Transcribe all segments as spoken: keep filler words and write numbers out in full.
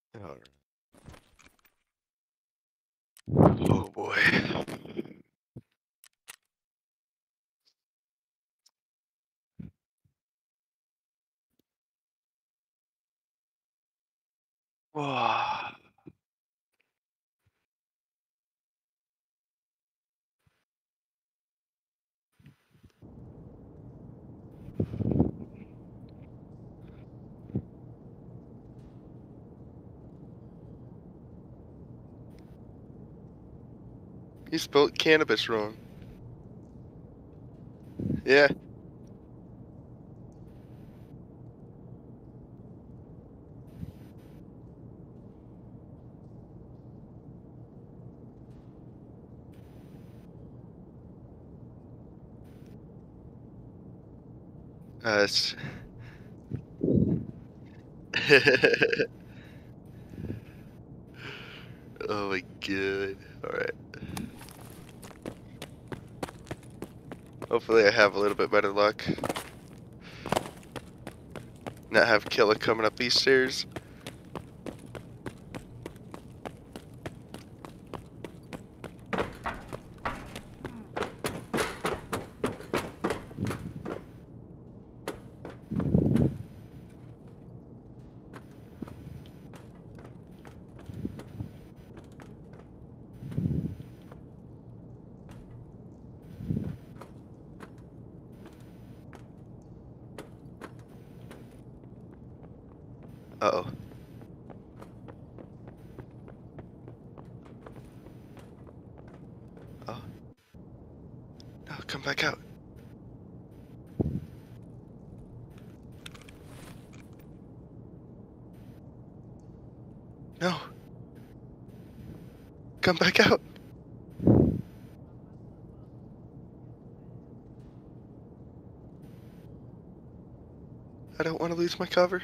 All right. Oh boy. Wow. You spelled cannabis wrong. Yeah. Uh, it's oh my god. Alright. Hopefully I have a little bit better luck. Not have Killa coming up these stairs. Uh-oh. Oh. No, come back out. No. Come back out. I don't want to lose my cover.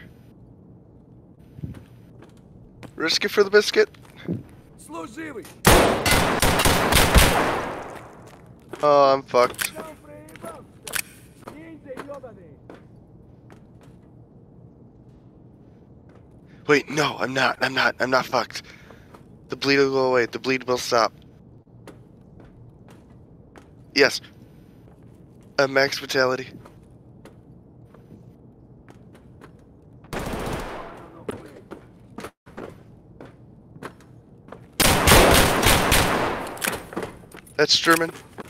Risk it for the biscuit. Oh, I'm fucked. Wait, no, I'm not. I'm not. I'm not fucked. The bleed will go away. The bleed will stop. Yes. A max vitality. That's German.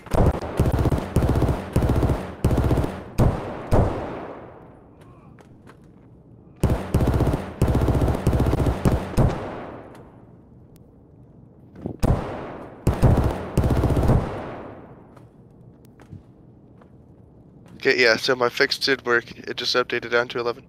Okay, yeah, so my fix did work. It just updated down to eleven.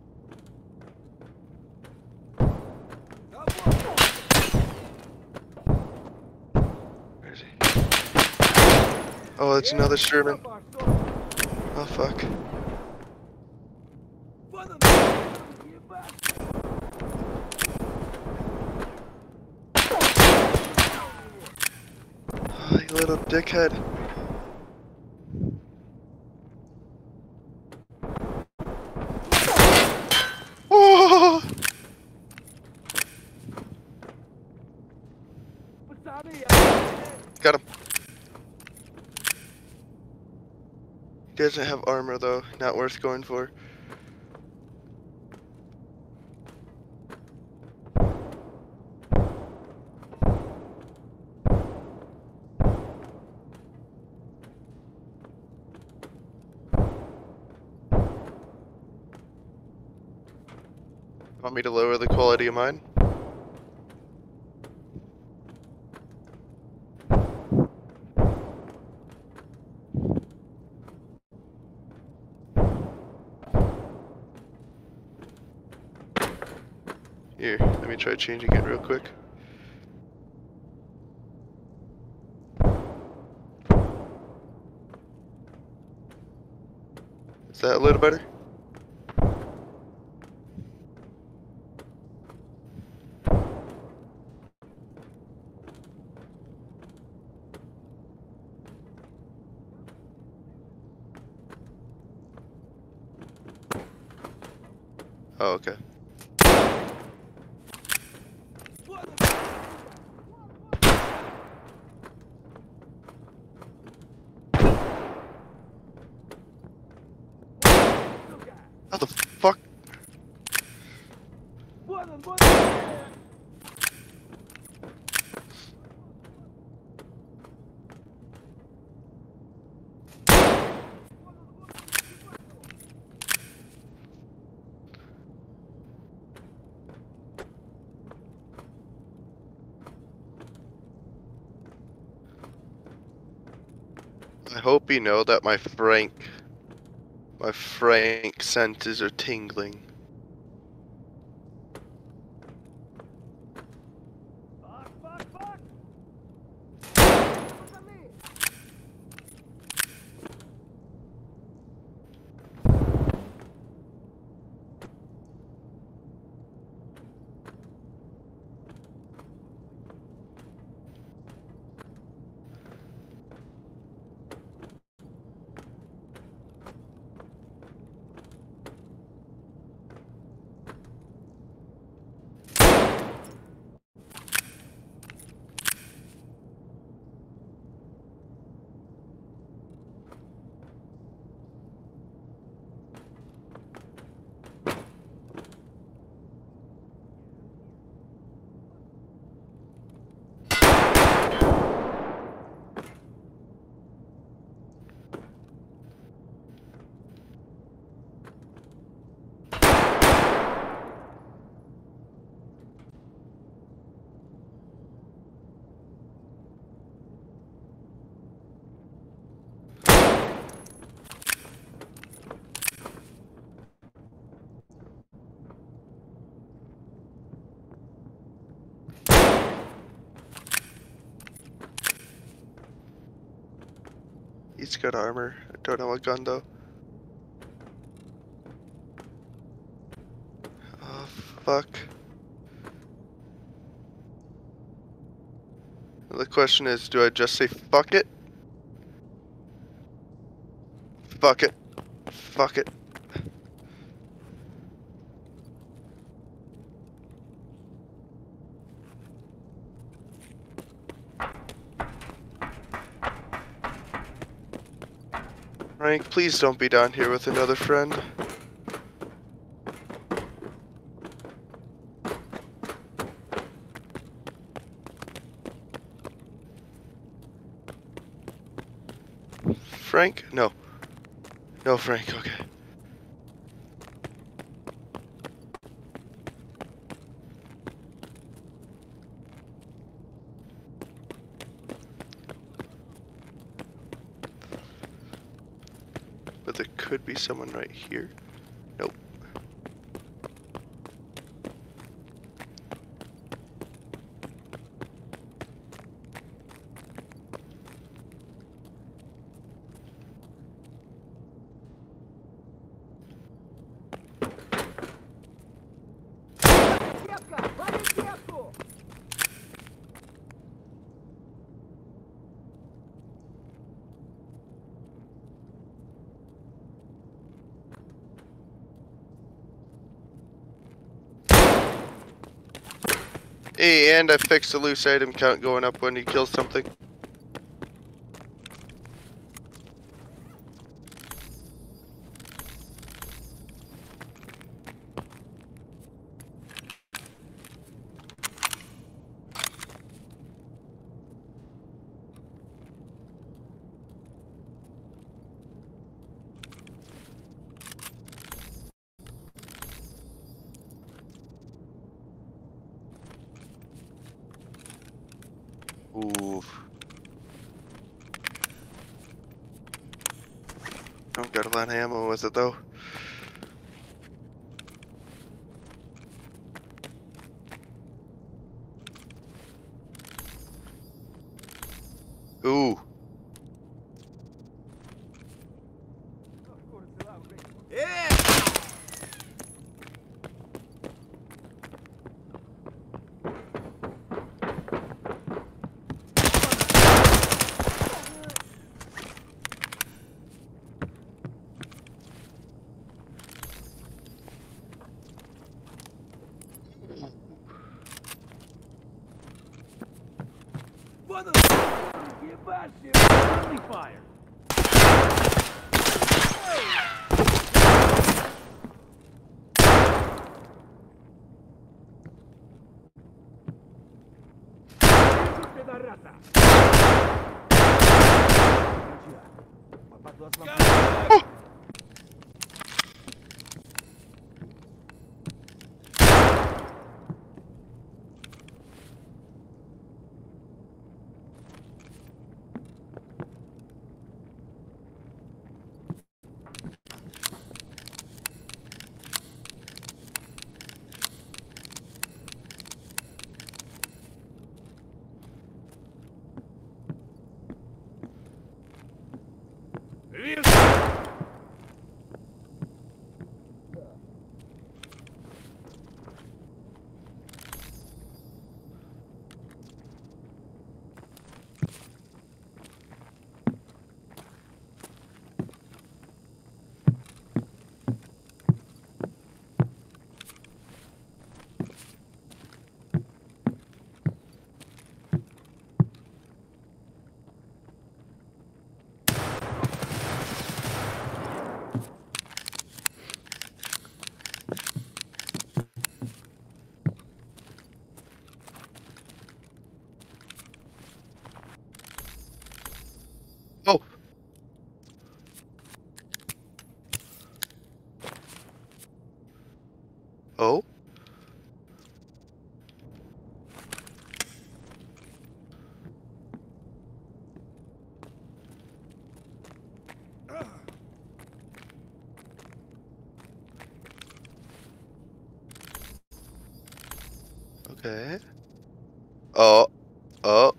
Where is he? Oh, it's another Sherman. Oh, fuck. Oh, you little dickhead. Oh! Got him. He doesn't have armor though, not worth going for. Want me to lower the quality of mine? Here, let me try changing it real quick. Is that a little better? Oh, okay. How the fuck? I hope you know that my Frank, my Frank senses are tingling. He's got armor. I don't know what gun though. Oh fuck. The question is, do I just say fuck it? Fuck it. Fuck it. Frank, please don't be down here with another friend. Frank? No. No, Frank, okay. But there could be someone right here. Nope. Hey, and I fixed the loose item count going up when you kill something. Ooh. Don't got a lot of ammo with it though. Ooh. Friendly fire. Oh. Oh. Okay. Oh. Oh.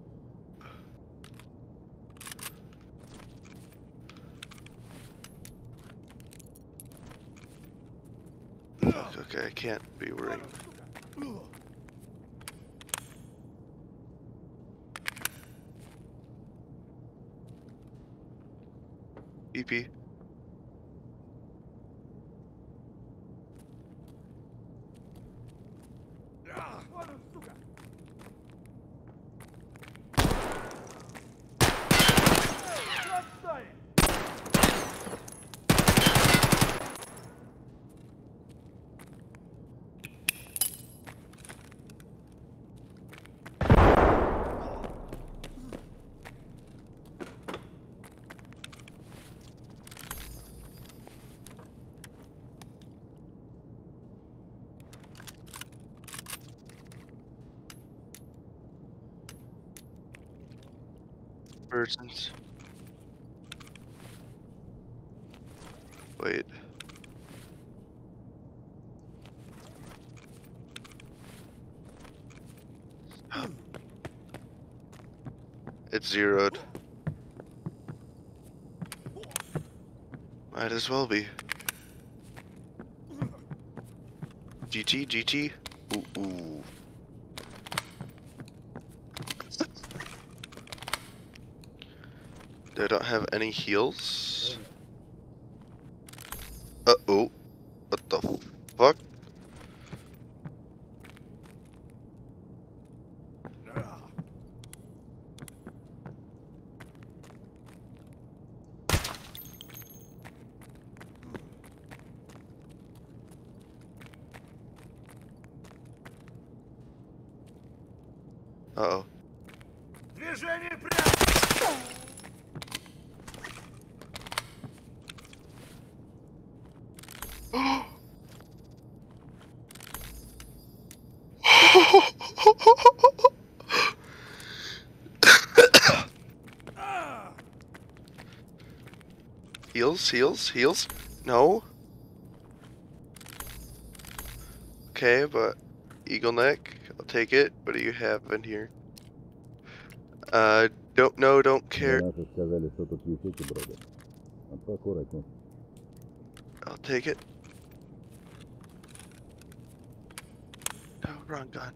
Okay, I can't be worrying. E P. Persons. Wait. It's zeroed. Might as well be. G T, G T. Ooh, ooh. I don't have any heals. Uh oh. What the fuck? Uh oh. Движение прямо! Heals, heals, heals. No. Okay, but Eagle Neck, I'll take it. What do you have in here? Uh, don't know, don't care. Наши сказали, что тут есть эти броды. А поаккуратней. I'll take it. No, wrong gun.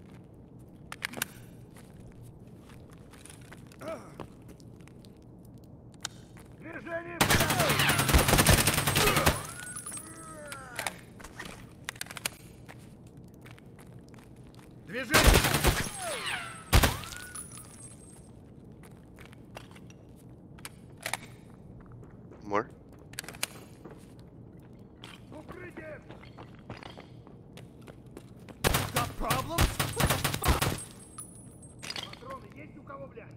Движение Движение! problem? Патроны есть у кого, блядь?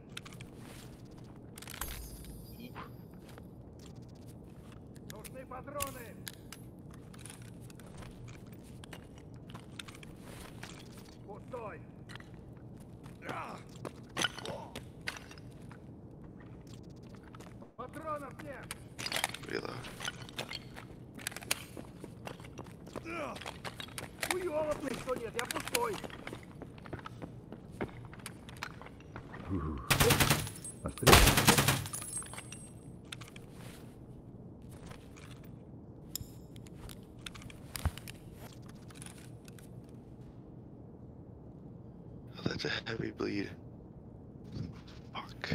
Нужны патроны! Пустой! Патронов нет! Reload. Хуёво, блядь, что нет, я пустой! Острее. Oh, that's a heavy bleed. Fuck.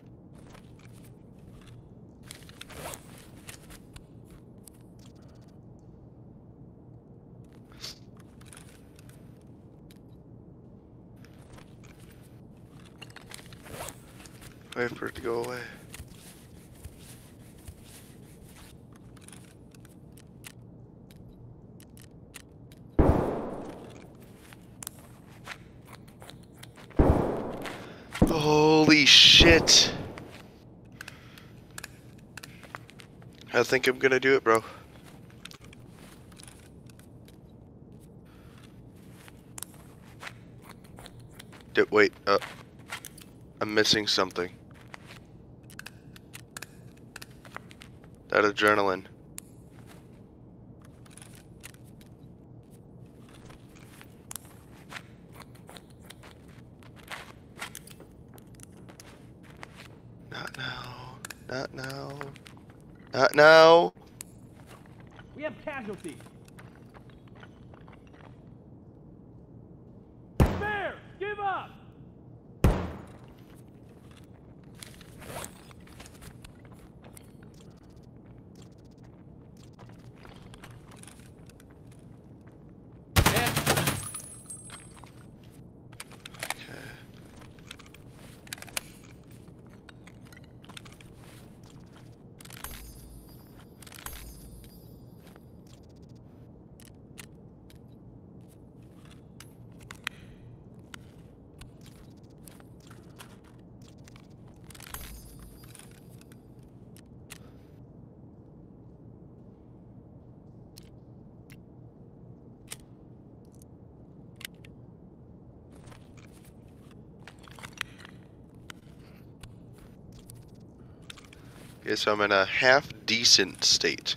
Wait for it to go away. Holy shit! I think I'm gonna do it, bro. D- wait, uh, I'm missing something. That adrenaline. Not now. Not now. Not now. We have casualties! Bear! Give up! Okay. Okay, so I'm in a half decent state.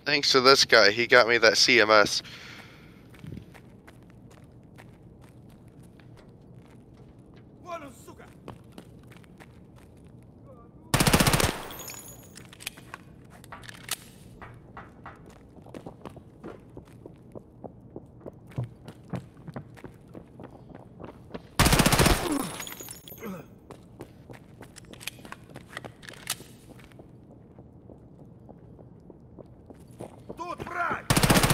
Thanks to this guy, he got me that C M S. Вон он, сука! Тут враг!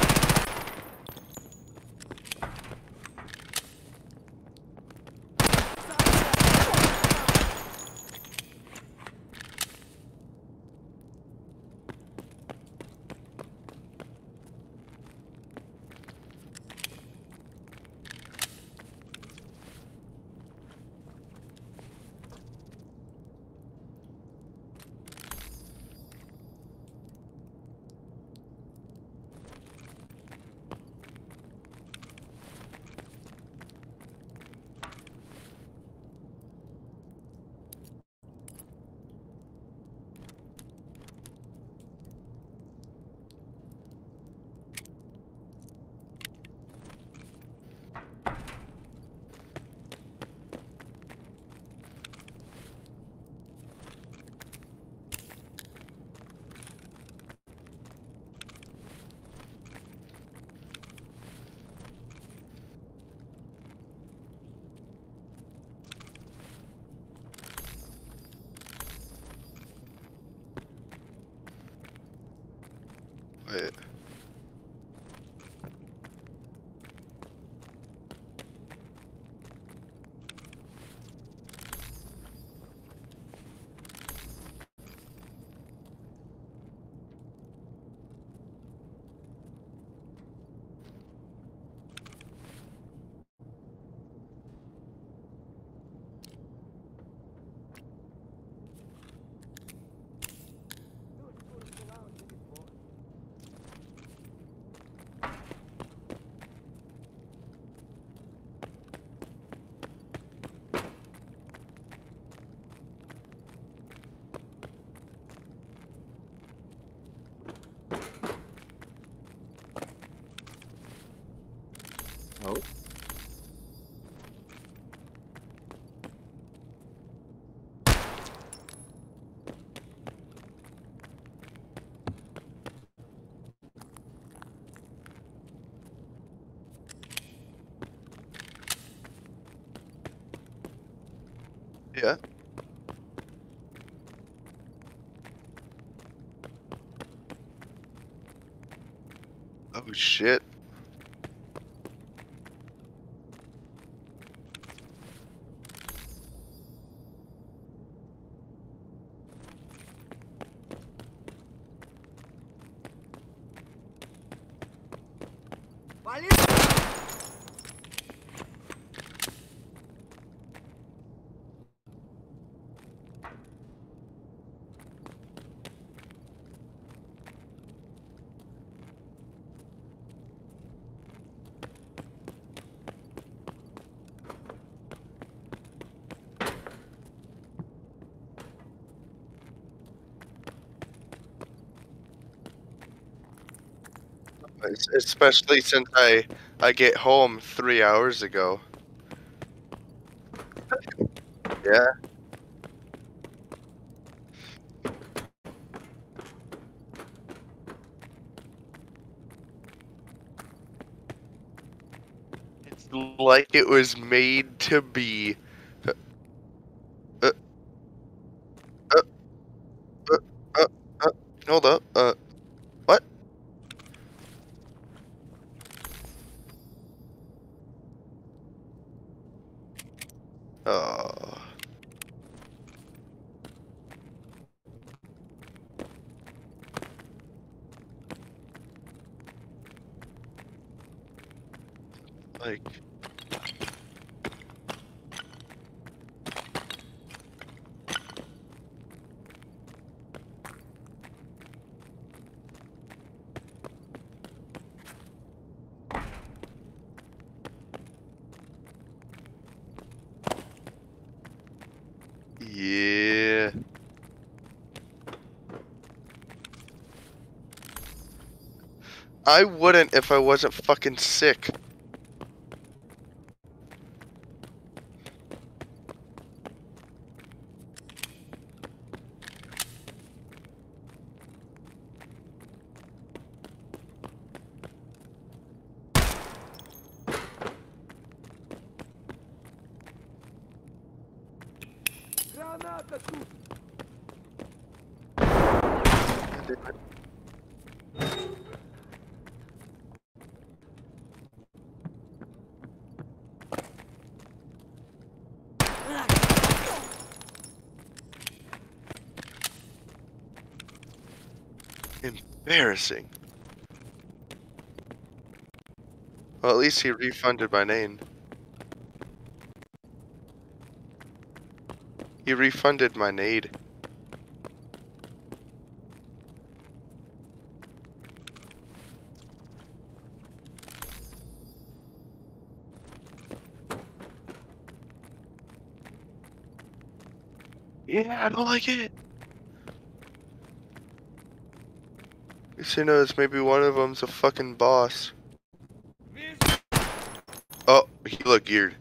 Wait. Oh. Yeah. Oh shit. Вали! Es- Especially since I I get home three hours ago. Yeah. It's like it was made to be. Uh, uh, uh, uh, uh, uh, hold up. Uh, what? Oh. Like. Yeah. I wouldn't if I wasn't fucking sick. Граната тут! Embarrassing. Well, at least he refunded my name. He refunded my nade. Yeah, I don't like it. Just who knows, maybe one of them's a fucking boss. Вижу! Oh, he looked geared.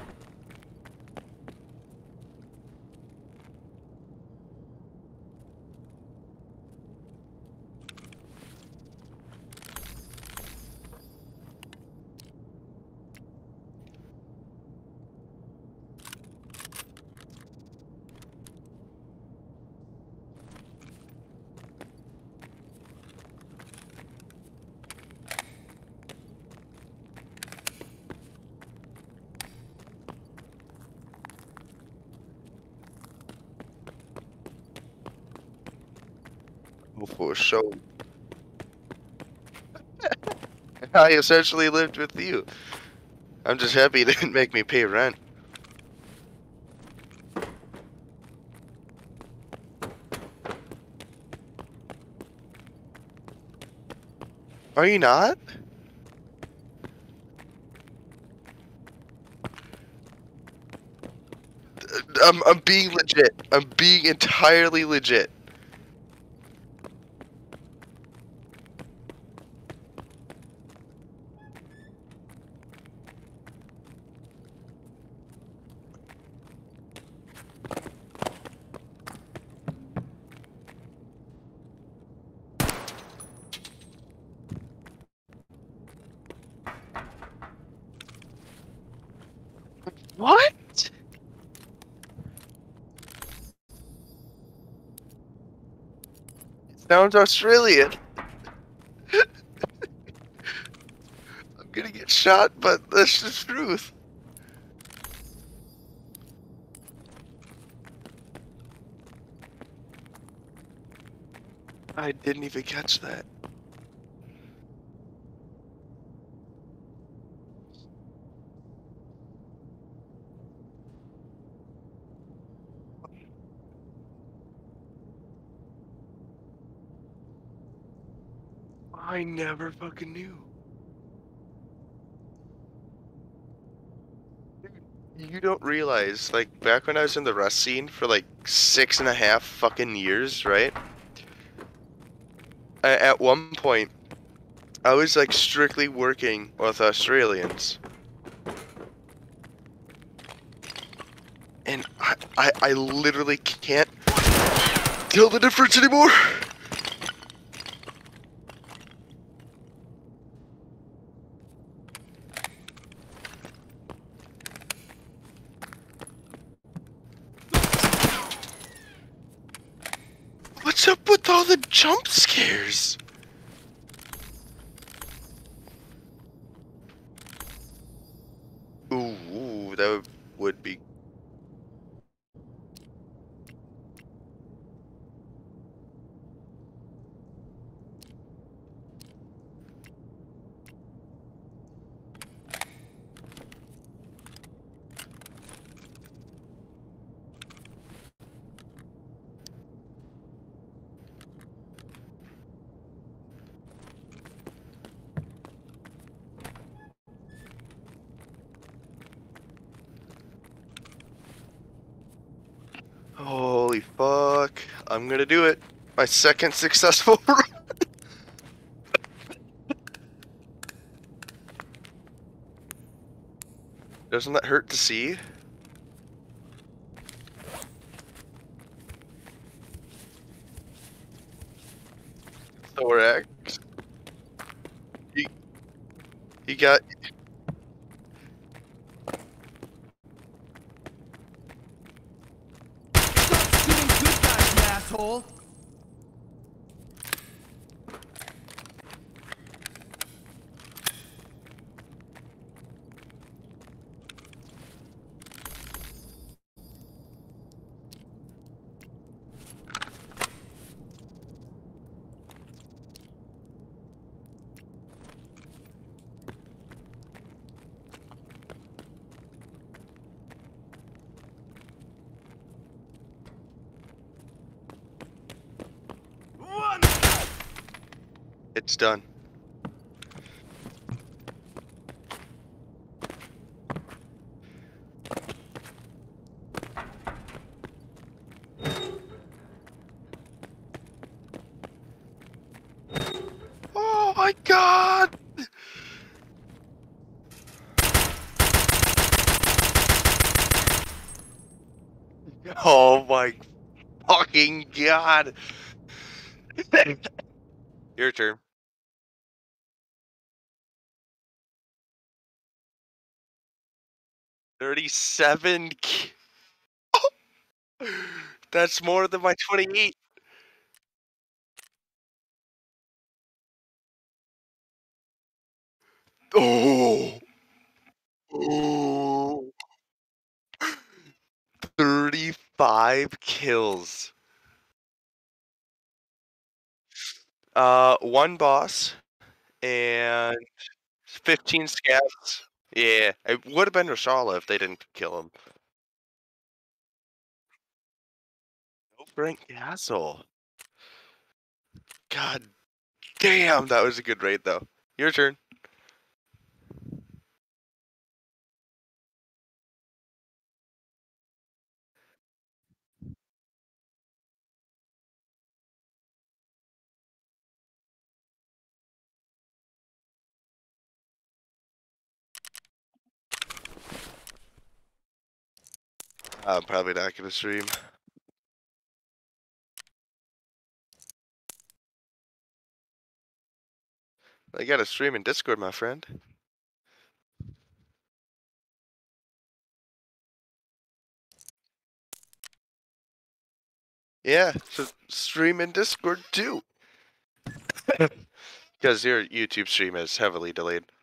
For show. I essentially lived with you. I'm just happy you didn't make me pay rent. Are you not? I'm, I'm being legit. I'm being entirely legit. What? Sounds Australian. I'm gonna get shot, but that's the truth. I didn't even catch that. I never fucking knew. You don't realize, like, back when I was in the Rust scene for like six and a half fucking years, right? I, at one point, I was like strictly working with Australians. And I, I, I literally can't tell the difference anymore. What's up with all the jump scares? Ooh, ooh, that would be. Holy fuck. I'm gonna do it. My second successful run. Doesn't that hurt to see? Thorax. He, he got... Stop shooting good guys, you asshole! One! It's done. Oh my god! Oh my fucking god! Your turn. thirty-seven. ki- That's more than my twenty-eight. Oh. Oh. thirty-five kills. Uh, one boss and fifteen scavs. Yeah, it would have been Rashala if they didn't kill him. No Brent Castle. God damn, that was a good raid though. Your turn. I'm probably not gonna stream. I gotta stream in Discord, my friend. Yeah, so stream in Discord too. Because your YouTube stream is heavily delayed.